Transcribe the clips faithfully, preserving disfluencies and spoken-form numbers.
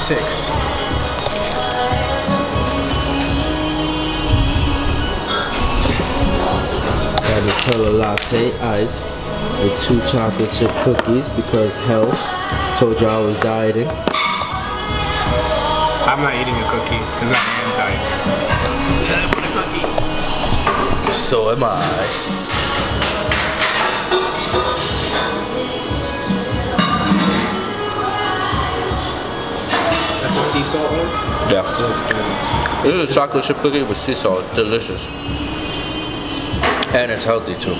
six. Got Nutella latte iced with two chocolate chip cookies because health. Told you I was dieting. I'm not eating a cookie because I am dieting. I want a cookie. So am I. That's a sea salt one? Yeah. It looks good. This is a chocolate chip cookie with sea salt. Delicious. And it's healthy too.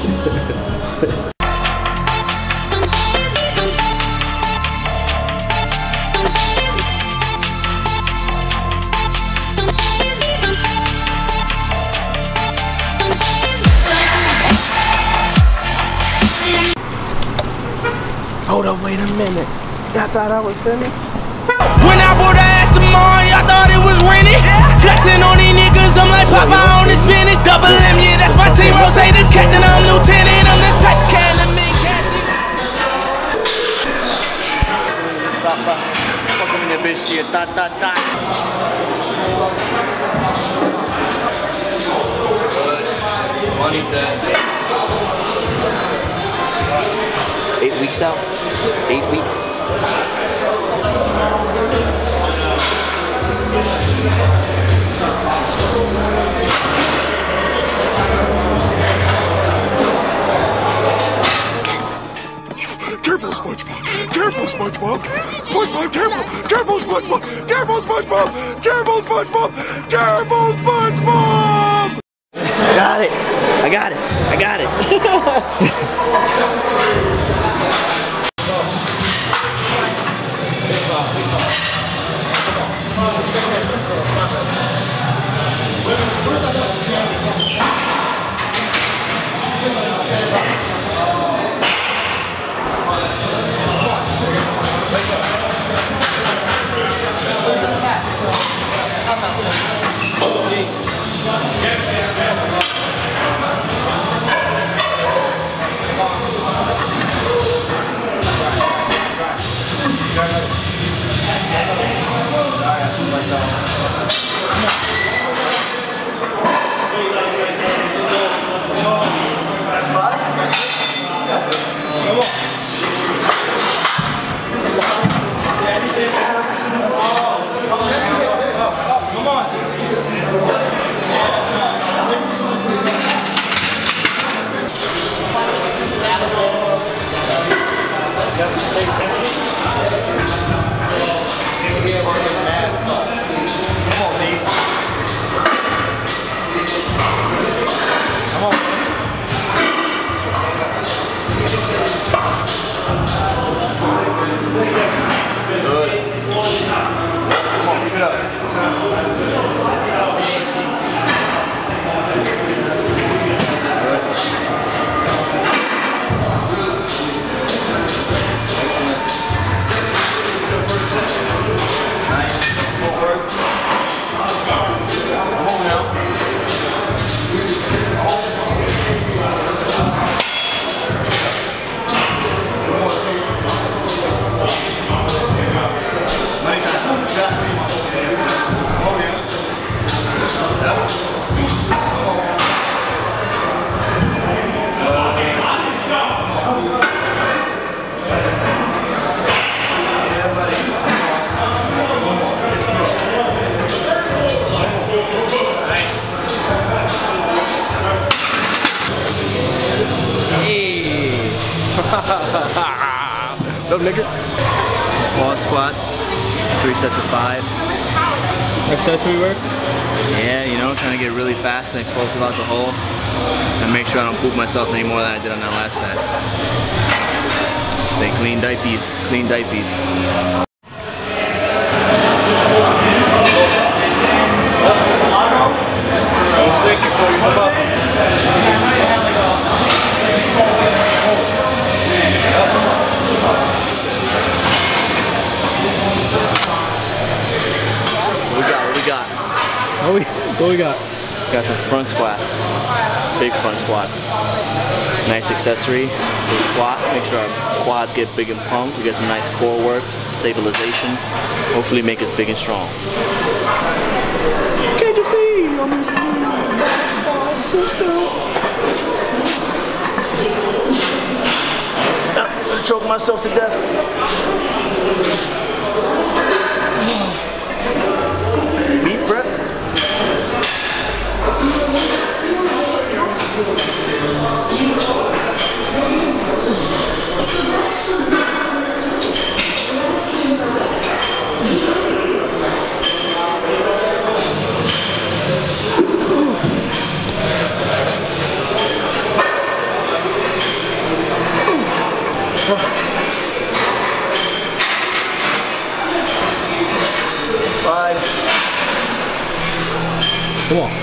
Hold up, wait a minute. Y'all thought I was finished? When I bought the ass tomorrow, y'all thought it was rented. Flexing on these niggas, I'm like Papa on the spinach. Double M, yeah, that's my team. Rose, the captain, I'm lieutenant. I'm the type can the main captain. Fucking in the bitch here, ta ta ta. Money set. Eight weeks out. Eight weeks. Careful, SpongeBob! Careful, SpongeBob! SpongeBob, careful! Careful, SpongeBob! Careful, SpongeBob! Careful, SpongeBob! Careful, SpongeBob! I got it! I got it! I got it! What up, nigga? Wall squats, three sets of five. Accessory work? Yeah, you know, trying to get really fast and explosive out the hole and make sure I don't poop myself any more than I did on that last set. Stay clean diapies, clean diapies. What we, what we got? Got some front squats, big front squats. nice accessory for the squat. Make sure our quads get big and pumped. We get some nice core work, stabilization. Hopefully make us big and strong. Can't you see? I'm just I'm gonna choke myself to death. Deep breath. Five. Come on.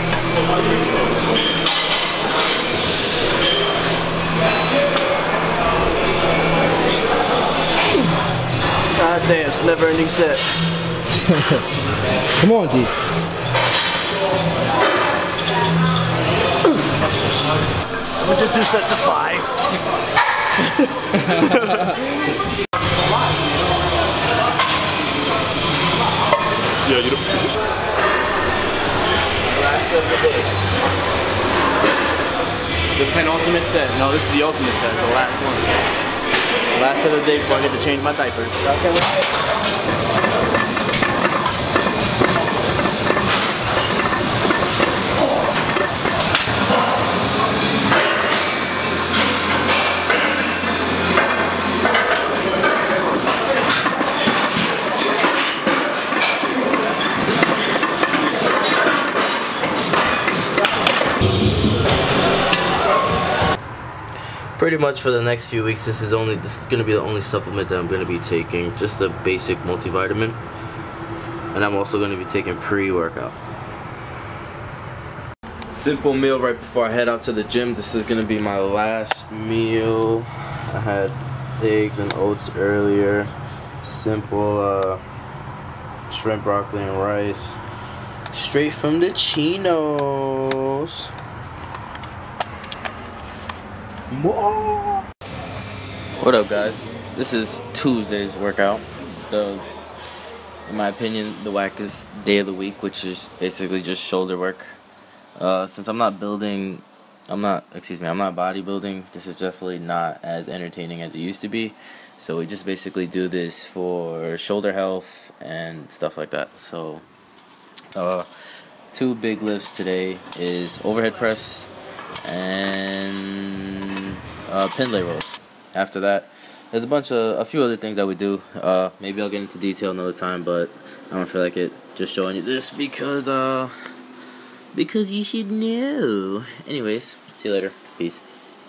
God damn, it's a never ending set. Come on, D's. We'll just do set to five. Yeah, you don't. Last of the day. The penultimate set. No, this is the ultimate set. The last one. Last of the day before I get to change my diapers. Okay. Pretty much for the next few weeks, this is only this is gonna be the only supplement that I'm gonna be taking, just a basic multivitamin, and I'm also gonna be taking pre-workout. Simple meal right before I head out to the gym. This is gonna be my last meal. I had eggs and oats earlier. Simple uh, shrimp, broccoli, and rice, straight from the chinos. More. What up, guys? This is Tuesday's workout. The, in my opinion, the wackest day of the week, which is basically just shoulder work. Uh, since I'm not building, I'm not, excuse me, I'm not bodybuilding. This is definitely not as entertaining as it used to be. So we just basically do this for shoulder health and stuff like that. So, uh, two big lifts today is overhead press and uh, pin lay rolls. After that, there's a bunch of a few other things that we do. Uh, maybe I'll get into detail another time, but I don't feel like it just showing you this because uh because you should know. Anyways, see you later. Peace.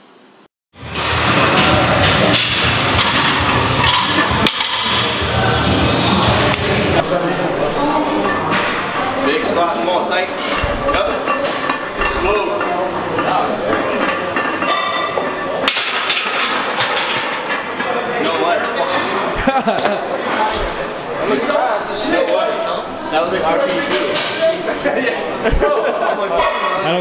Big squat, come on, tight. Yep. Smooth. That looks fast as shit. What? That was like R P two. Yeah. Bro, I'm like, I don't.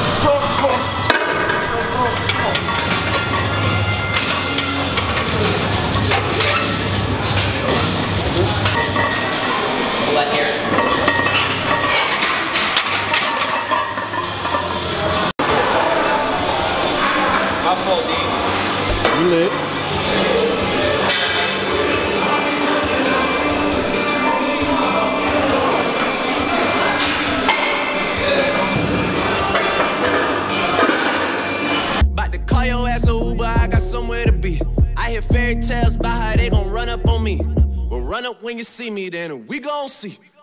Pull that here. How full, D? You lit. Fairy tales about how they gon' run up on me. Well, run up when you see me, then we gon' see.